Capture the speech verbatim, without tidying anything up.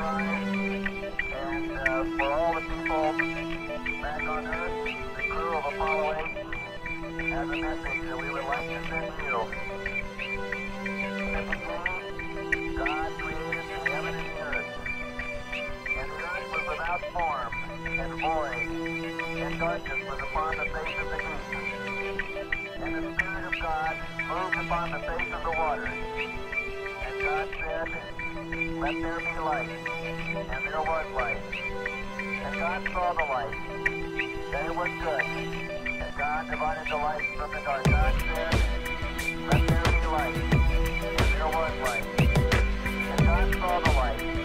sunrise, and uh, for all the people back on Earth, the crew of Apollo eight has a message that we would like to send you. In the beginning, God created the heaven and the earth. And the earth was without form and void, and darkness was upon the face of the deep. And the Spirit of God moved upon the face of the waters. And God said, "Let there be light." And there was light. And God saw the light, that it was good. And God divided the light from the dark. God said, "Let there be light." And there was light. And God saw the light,